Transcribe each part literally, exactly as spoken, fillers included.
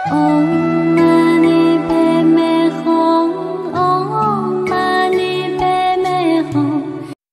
Om Mani Padme Hum, Om Mani Padme Hum.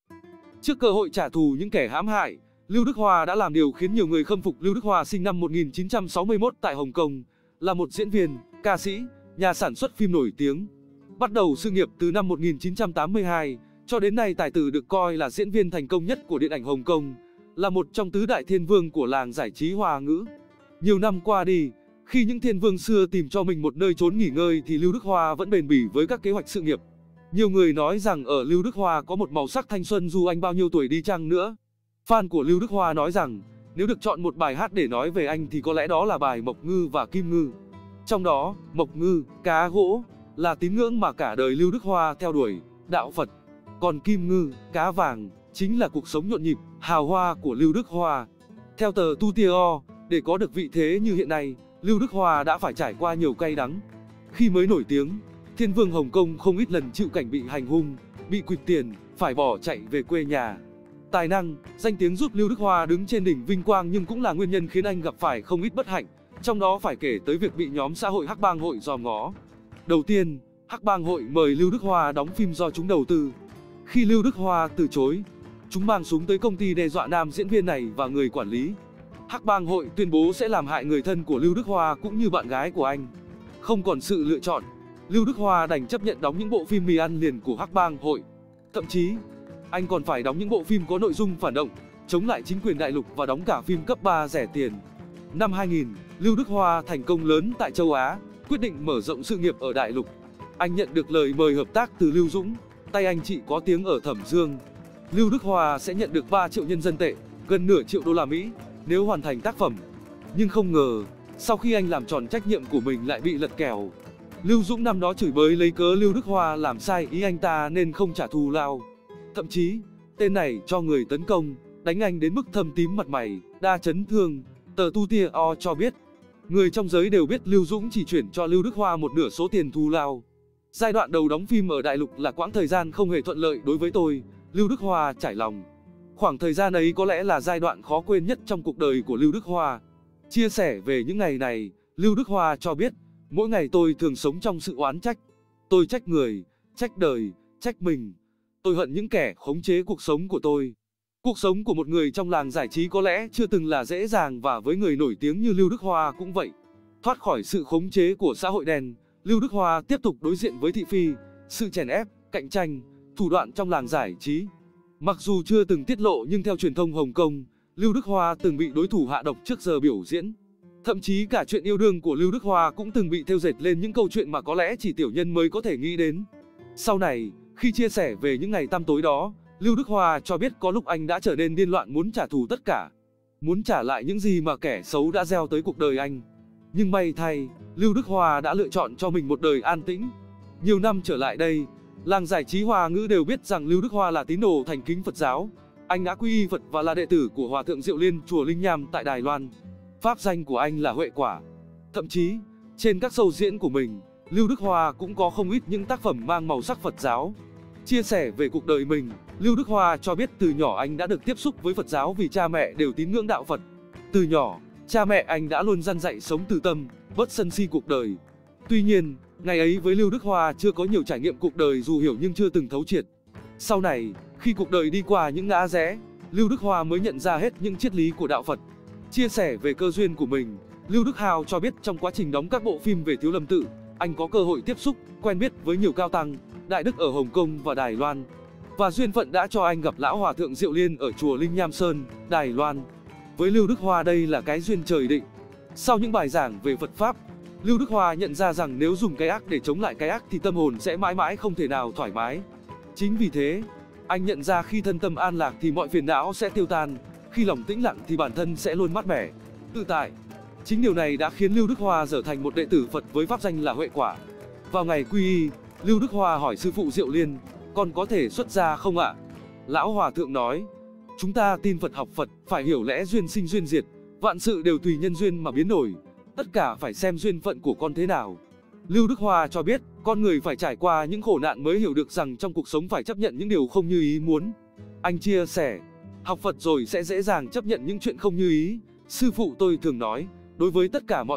Trước cơ hội trả thù những kẻ hãm hại, Lưu Đức Hoa đã làm điều khiến nhiều người khâm phục. Lưu Đức Hoa sinh năm một nghìn chín trăm sáu mươi mốt tại Hồng Kông, là một diễn viên, ca sĩ, nhà sản xuất phim nổi tiếng. Bắt đầu sự nghiệp từ năm một nghìn chín trăm tám mươi hai, cho đến nay tài tử được coi là diễn viên thành công nhất của điện ảnh Hồng Kông, là một trong tứ đại thiên vương của làng giải trí Hoa ngữ. Nhiều năm qua đi, khi những thiên vương xưa tìm cho mình một nơi trốn nghỉ ngơi thì Lưu Đức Hoa vẫn bền bỉ với các kế hoạch sự nghiệp. Nhiều người nói rằng ở Lưu Đức Hoa có một màu sắc thanh xuân dù anh bao nhiêu tuổi đi chăng nữa. Fan của Lưu Đức Hoa nói rằng, nếu được chọn một bài hát để nói về anh thì có lẽ đó là bài Mộc Ngư và Kim Ngư. Trong đó, Mộc Ngư, cá gỗ, là tín ngưỡng mà cả đời Lưu Đức Hoa theo đuổi, đạo Phật. Còn Kim Ngư, cá vàng, chính là cuộc sống nhộn nhịp, hào hoa của Lưu Đức Hoa. Theo tờ Tu Tia O, để có được vị thế như hiện nay, Lưu Đức Hoa đã phải trải qua nhiều cay đắng. Khi mới nổi tiếng, thiên vương Hồng Kông không ít lần chịu cảnh bị hành hung, bị quỵt tiền, phải bỏ chạy về quê nhà. Tài năng, danh tiếng giúp Lưu Đức Hoa đứng trên đỉnh vinh quang nhưng cũng là nguyên nhân khiến anh gặp phải không ít bất hạnh, trong đó phải kể tới việc bị nhóm xã hội Hắc Bang Hội dòm ngó. Đầu tiên, Hắc Bang Hội mời Lưu Đức Hoa đóng phim do chúng đầu tư. Khi Lưu Đức Hoa từ chối, chúng mang súng tới công ty đe dọa nam diễn viên này và người quản lý. Hắc Bang Hội tuyên bố sẽ làm hại người thân của Lưu Đức Hoa cũng như bạn gái của anh. Không còn sự lựa chọn, Lưu Đức Hoa đành chấp nhận đóng những bộ phim mì ăn liền của Hắc Bang Hội. Thậm chí, anh còn phải đóng những bộ phim có nội dung phản động, chống lại chính quyền đại lục và đóng cả phim cấp ba rẻ tiền. Năm hai nghìn, Lưu Đức Hoa thành công lớn tại châu Á, quyết định mở rộng sự nghiệp ở đại lục. Anh nhận được lời mời hợp tác từ Lưu Dũng, tay anh chị có tiếng ở Thẩm Dương. Lưu Đức Hoa sẽ nhận được ba triệu nhân dân tệ, gần nửa triệu đô la Mỹ, nếu hoàn thành tác phẩm. Nhưng không ngờ, sau khi anh làm tròn trách nhiệm của mình lại bị lật kèo. Lưu Dũng năm đó chửi bới lấy cớ Lưu Đức Hoa làm sai ý anh ta nên không trả thù lao. Thậm chí, tên này cho người tấn công, đánh anh đến mức thâm tím mặt mày, đa chấn thương. Tờ Tu Tia O cho biết, người trong giới đều biết Lưu Dũng chỉ chuyển cho Lưu Đức Hoa một nửa số tiền thù lao. Giai đoạn đầu đóng phim ở đại lục là quãng thời gian không hề thuận lợi đối với tôi, Lưu Đức Hoa trải lòng. Khoảng thời gian ấy có lẽ là giai đoạn khó quên nhất trong cuộc đời của Lưu Đức Hoa. Chia sẻ về những ngày này, Lưu Đức Hoa cho biết, mỗi ngày tôi thường sống trong sự oán trách. Tôi trách người, trách đời, trách mình. Tôi hận những kẻ khống chế cuộc sống của tôi. Cuộc sống của một người trong làng giải trí có lẽ chưa từng là dễ dàng và với người nổi tiếng như Lưu Đức Hoa cũng vậy. Thoát khỏi sự khống chế của xã hội đen, Lưu Đức Hoa tiếp tục đối diện với thị phi, sự chèn ép, cạnh tranh, thủ đoạn trong làng giải trí. Mặc dù chưa từng tiết lộ nhưng theo truyền thông Hồng Kông, Lưu Đức Hoa từng bị đối thủ hạ độc trước giờ biểu diễn. Thậm chí cả chuyện yêu đương của Lưu Đức Hoa cũng từng bị thêu dệt lên những câu chuyện mà có lẽ chỉ tiểu nhân mới có thể nghĩ đến. Sau này, khi chia sẻ về những ngày tăm tối đó, Lưu Đức Hoa cho biết có lúc anh đã trở nên điên loạn muốn trả thù tất cả. Muốn trả lại những gì mà kẻ xấu đã gieo tới cuộc đời anh. Nhưng may thay, Lưu Đức Hoa đã lựa chọn cho mình một đời an tĩnh. Nhiều năm trở lại đây, làng giải trí Hoa ngữ đều biết rằng Lưu Đức Hoa là tín đồ thành kính Phật giáo. Anh đã quy y Phật và là đệ tử của Hòa thượng Diệu Liên chùa Linh Nham tại Đài Loan. Pháp danh của anh là Huệ Quả. Thậm chí, trên các show diễn của mình, Lưu Đức Hoa cũng có không ít những tác phẩm mang màu sắc Phật giáo. Chia sẻ về cuộc đời mình, Lưu Đức Hoa cho biết từ nhỏ anh đã được tiếp xúc với Phật giáo vì cha mẹ đều tín ngưỡng đạo Phật. Từ nhỏ, cha mẹ anh đã luôn răn dạy sống từ tâm, bớt sân si cuộc đời. Tuy nhiên, ngày ấy với Lưu Đức Hoa chưa có nhiều trải nghiệm cuộc đời dù hiểu nhưng chưa từng thấu triệt. Sau này, khi cuộc đời đi qua những ngã rẽ, Lưu Đức Hoa mới nhận ra hết những triết lý của đạo Phật. Chia sẻ về cơ duyên của mình, Lưu Đức Hào cho biết trong quá trình đóng các bộ phim về Thiếu Lâm Tự, anh có cơ hội tiếp xúc, quen biết với nhiều cao tăng, đại đức ở Hồng Kông và Đài Loan. Và duyên phận đã cho anh gặp lão Hòa thượng Diệu Liên ở chùa Linh Nham Sơn, Đài Loan. Với Lưu Đức Hoa đây là cái duyên trời định. Sau những bài giảng về Phật Pháp, Lưu Đức Hoa nhận ra rằng nếu dùng cái ác để chống lại cái ác thì tâm hồn sẽ mãi mãi không thể nào thoải mái. Chính vì thế, anh nhận ra khi thân tâm an lạc thì mọi phiền não sẽ tiêu tan, khi lòng tĩnh lặng thì bản thân sẽ luôn mát mẻ, tự tại. Chính điều này đã khiến Lưu Đức Hoa trở thành một đệ tử Phật với pháp danh là Huệ Quả. Vào ngày quy y, Lưu Đức Hoa hỏi sư phụ Diệu Liên, con có thể xuất gia không ạ? Lão Hòa thượng nói, chúng ta tin Phật học Phật, phải hiểu lẽ duyên sinh duyên diệt, vạn sự đều tùy nhân duyên mà biến đổi, tất cả phải xem duyên phận của con thế nào. Lưu Đức Hoa cho biết, con người phải trải qua những khổ nạn mới hiểu được rằng trong cuộc sống phải chấp nhận những điều không như ý muốn. Anh chia sẻ, học Phật rồi sẽ dễ dàng chấp nhận những chuyện không như ý. Sư phụ tôi thường nói, đối với tất cả mọi việc,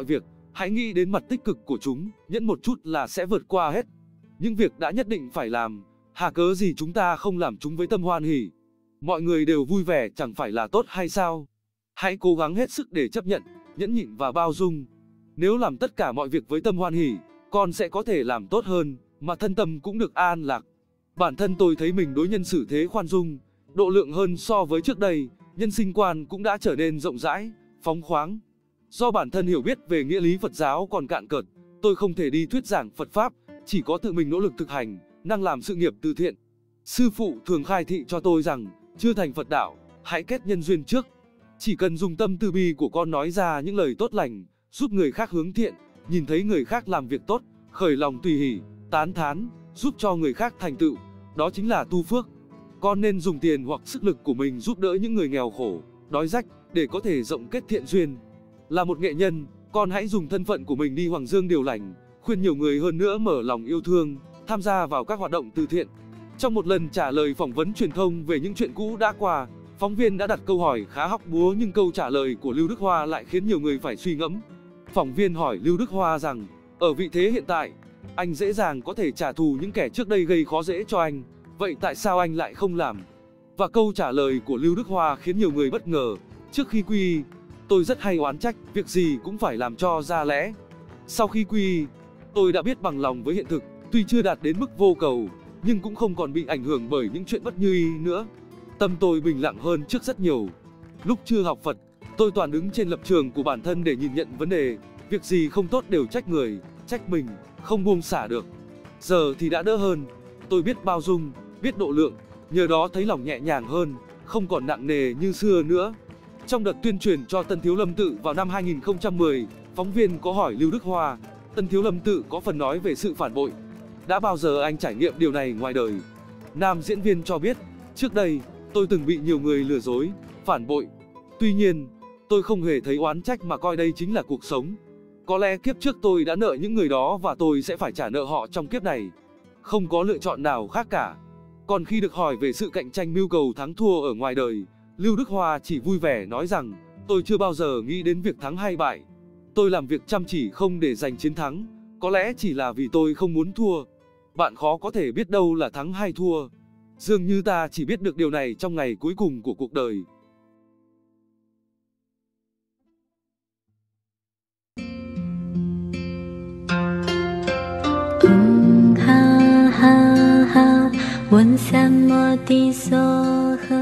Hãy nghĩ đến mặt tích cực của chúng, nhẫn một chút là sẽ vượt qua hết. Những việc đã nhất định phải làm, hà cớ gì chúng ta không làm chúng với tâm hoan hỉ. Mọi người đều vui vẻ chẳng phải là tốt hay sao? Hãy cố gắng hết sức để chấp nhận, nhẫn nhịn và bao dung. Nếu làm tất cả mọi việc với tâm hoan hỉ, con sẽ có thể làm tốt hơn, mà thân tâm cũng được an lạc. Bản thân tôi thấy mình đối nhân xử thế khoan dung, độ lượng hơn so với trước đây, nhân sinh quan cũng đã trở nên rộng rãi, phóng khoáng. Do bản thân hiểu biết về nghĩa lý Phật giáo còn cạn cợt, tôi không thể đi thuyết giảng Phật Pháp, chỉ có tự mình nỗ lực thực hành, năng làm sự nghiệp từ thiện. Sư phụ thường khai thị cho tôi rằng, chưa thành Phật đạo, hãy kết nhân duyên trước. Chỉ cần dùng tâm từ bi của con nói ra những lời tốt lành, giúp người khác hướng thiện, nhìn thấy người khác làm việc tốt, khởi lòng tùy hỷ, tán thán, giúp cho người khác thành tựu, đó chính là tu phước. Con nên dùng tiền hoặc sức lực của mình giúp đỡ những người nghèo khổ, đói rách, để có thể rộng kết thiện duyên. Là một nghệ nhân, con hãy dùng thân phận của mình đi hoàng dương điều lành, khuyên nhiều người hơn nữa mở lòng yêu thương, tham gia vào các hoạt động từ thiện. Trong một lần trả lời phỏng vấn truyền thông về những chuyện cũ đã qua, phóng viên đã đặt câu hỏi khá hóc búa, nhưng câu trả lời của Lưu Đức Hoa lại khiến nhiều người phải suy ngẫm. Phóng viên hỏi Lưu Đức Hoa rằng, ở vị thế hiện tại, anh dễ dàng có thể trả thù những kẻ trước đây gây khó dễ cho anh, vậy tại sao anh lại không làm? Và câu trả lời của Lưu Đức Hoa khiến nhiều người bất ngờ. Trước khi quy y, tôi rất hay oán trách, việc gì cũng phải làm cho ra lẽ. Sau khi quy y, tôi đã biết bằng lòng với hiện thực, tuy chưa đạt đến mức vô cầu, nhưng cũng không còn bị ảnh hưởng bởi những chuyện bất như ý nữa. Tâm tôi bình lặng hơn trước rất nhiều. Lúc chưa học Phật, tôi toàn đứng trên lập trường của bản thân để nhìn nhận vấn đề, việc gì không tốt đều trách người, trách mình, không buông xả được. Giờ thì đã đỡ hơn, tôi biết bao dung, biết độ lượng, nhờ đó thấy lòng nhẹ nhàng hơn, không còn nặng nề như xưa nữa. Trong đợt tuyên truyền cho Tân Thiếu Lâm Tự vào năm hai nghìn không trăm mười, phóng viên có hỏi Lưu Đức Hoa, Tân Thiếu Lâm Tự có phần nói về sự phản bội. Đã bao giờ anh trải nghiệm điều này ngoài đời? Nam diễn viên cho biết, trước đây, tôi từng bị nhiều người lừa dối, phản bội. Tuy nhiên, tôi không hề thấy oán trách mà coi đây chính là cuộc sống. Có lẽ kiếp trước tôi đã nợ những người đó và tôi sẽ phải trả nợ họ trong kiếp này. Không có lựa chọn nào khác cả. Còn khi được hỏi về sự cạnh tranh mưu cầu thắng thua ở ngoài đời, Lưu Đức Hoa chỉ vui vẻ nói rằng, tôi chưa bao giờ nghĩ đến việc thắng hay bại. Tôi làm việc chăm chỉ không để giành chiến thắng, có lẽ chỉ là vì tôi không muốn thua. Bạn khó có thể biết đâu là thắng hay thua. Dường như ta chỉ biết được điều này trong ngày cuối cùng của cuộc đời. Ha ha ha, 问三摩地所呵。